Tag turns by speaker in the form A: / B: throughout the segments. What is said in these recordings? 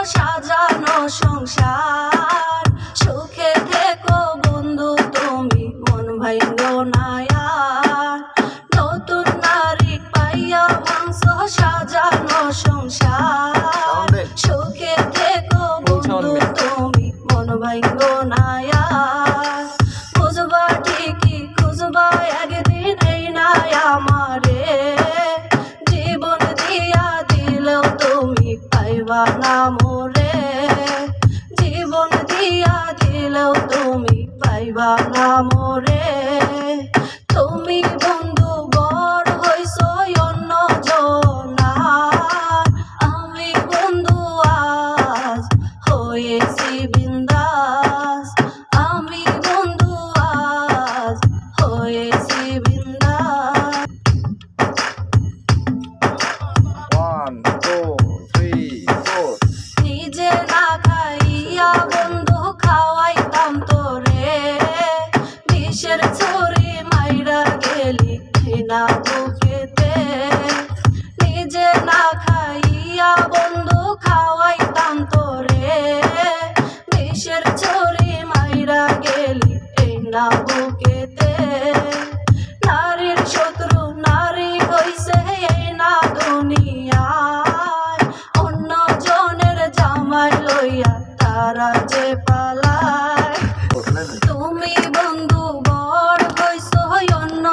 A: সাজানো সংসার। সুখে থেকো বন্ধু তুমি, মন ভাইঙ্গো না আর। নতুন নারী পাইয়া মাংস সাজানো সংসার। সুখে থেকো বন্ধু তুমি, মন ভাইঙ্গো না আর। খুঁজবা ঠিকই খুঁজবা একদিন এই না আমারে, জীবন দিয়া দিলেও তুমি পাইবা না মোরে। জীবন দিয়া দিলেও তুমি পাইবা না মোরে। তুমি বন্ধু বড় হইছ অন্য জনার, আমি বন্ধু আজ হয়েছি বিন্দাস। আমি বন্ধু আজ হয়েছি বিন্দাস।
B: 1 2 3 4
A: নিজে না খাইয়া বন্ধু খাওয়াইতাম তোরে, বিষের ছুরি মাইরা গেলি না বুকেতে। নিজে না খাইয়া বন্ধু খাওয়াইতাম তোরে, বিষের ছুরি মাইরা গেলি না বুকেতে। নারীর শত্রু নারী হইছে এই না দুনিয়ায়, অন্য জনের জামাই লইয়া তারা যে পালায়। তুমি বন্ধু বড় হইছ অন্য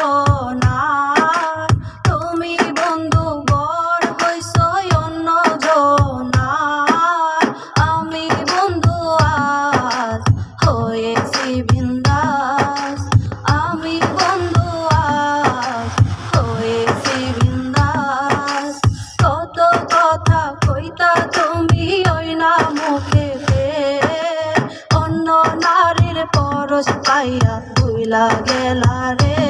A: জনার, তুমি বন্ধু বড় হইছ অন্য জনার। আমি বন্ধু আজ হয়েছি বিন্দাস। আমি বন্ধু আজ হয়েছি বিন্দাস। কত কথা কইতা তুমি ওই না মুখেতে, অন্য নারীর পরশ পাইয়া ভুইলা গেলা রে।